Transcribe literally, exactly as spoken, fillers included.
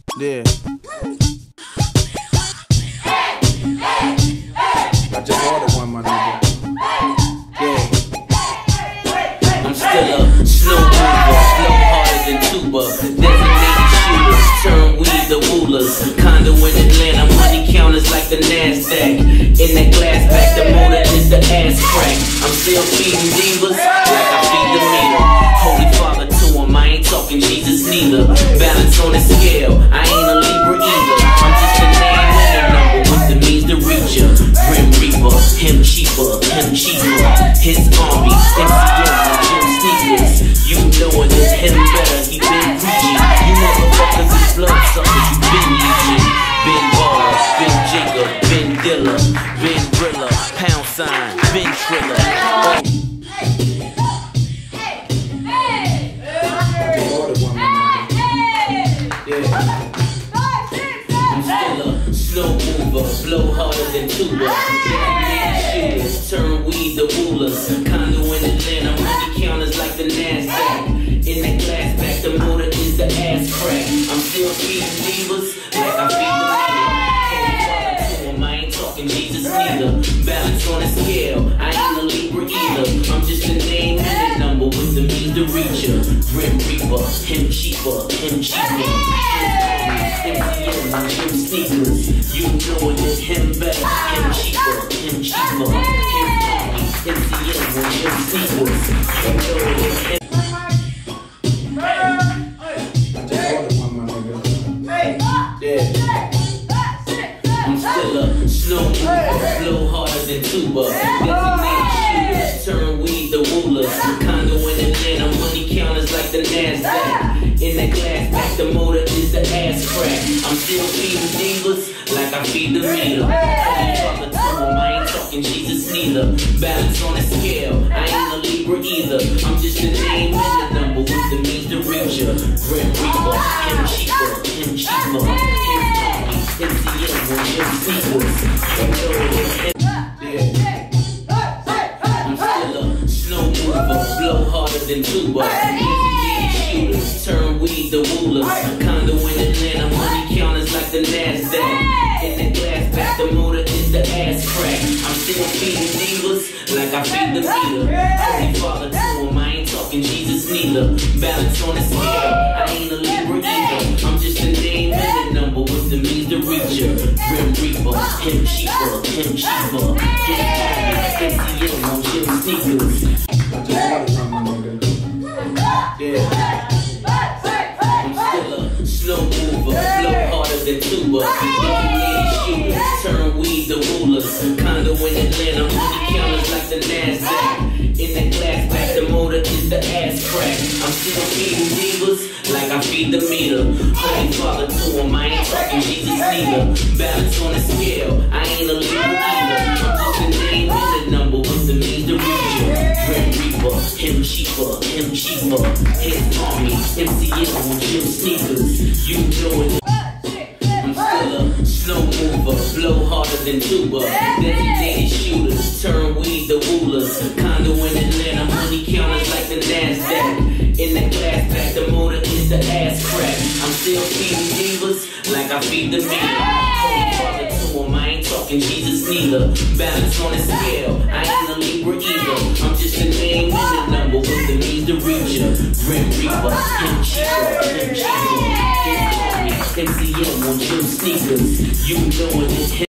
Yeah. I just ordered one, my nigga. Yeah. I'm still a slow mover, slow harder than tuba. Designated shooters, turn weed the rulers. Condo in Atlanta, money counters like the NASDAQ. In that glass back, the motor is the ass crack. I'm still feeding divas like I feed the meter. Holy Father to him, I ain't talking Jesus neither. Balance on the scale, I ain't a Libra either. I'm just a name and a number with the means to reach ya. Grim Reaper, him cheaper, him cheaper. His army, M C M, Jim Sneakers. You know it is him better, he been preaching. You motherfuckers is blood suckers, you been leeching. Ben Baller, Ben Jacob, Ben Dilla, Ben Brilla, pound sign, Ben Triller. Oh. Slow mover, blow harder than tuba. Designated shooters, turn weed the rulers. Condo in Atlanta, money counters like the NASDAQ. In that glass back, the motor is the ass crack. I'm still feeding divas like I feed the meter. Holy Father to him, I ain't talking Jesus neither. Balance on a scale, I ain't a Libra either. I'm just a name and a number with the means to reach ya. Grim Reaper, him cheaper, him cheaper. M C M, Jim Sneakers. You know it is him better, him cheaper, him cheaper. Him army, M C M, Jim Sneakers. You know it is him. I just ordered one, my nigga. Yeah. I'm still a slow mover, blow harder than tuba. Designated shooters, turn weed the rulers. Condo in Atlanta, money counters like the NASDAQ. In that glass back, the motor is the ass crack. I'm still feeding divas like I feed the meter. Holy Father to him, I ain't talking Jesus neither. Balance on a scale, I ain't a Libra either. I'm just a name and a number with the means to reach ya. Grim Reaper, him cheaper, him cheaper. His army, M C M, Jim Sneakers. You know it is him. Yeah. I'm still a slow mover, blow harder than tuba. Shooters, turn weed the rulers. Condo in Atlanta, money counters like the NASDAQ. In the glass back, the motor is the ass crack. I'm still feeding divas like I feed the meter. Holy Father to him, I ain't talking Jesus neither. Balance on the scale, I ain't a Libra either. I'm just a name and a number with the means to reach ya. Grim Reaper, him cheaper, him cheaper. His army, M C M, Jim Sneakers. I just ordered one, my nigga. Yeah. Slow mover, blow harder than tuba. Designated shooters, turn weed the rulers. Condo in Atlanta, money counters like the NASDAQ. In that glass back, the motor is the ass crack. I'm still feeding divas like I feed the meter. Holy Father to him, I ain't talking Jesus neither. Balance on a scale, I ain't a Libra either. I'm just a name and a number with the means to reach ya. Grim Reaper, him cheaper, him cheaper. His army, M C M, Jim Sneakers. You know it. I'm still a slow mover, blow harder than tuba. Designated shooters, turn weed the rulers. Condo in Atlanta, money counters like the NASDAQ. In the glass back, the motor is the ass crack. I'm still feeding divas like I feed the meter. Holy Father to him, I ain't talking Jesus neither. Balance on a scale, I ain't a Libra either. I'm just a name and a number with the means to reach ya. Grim Reaper, him cheaper, him cheaper. His army, M C M, Jim Sneakers. You know it is him.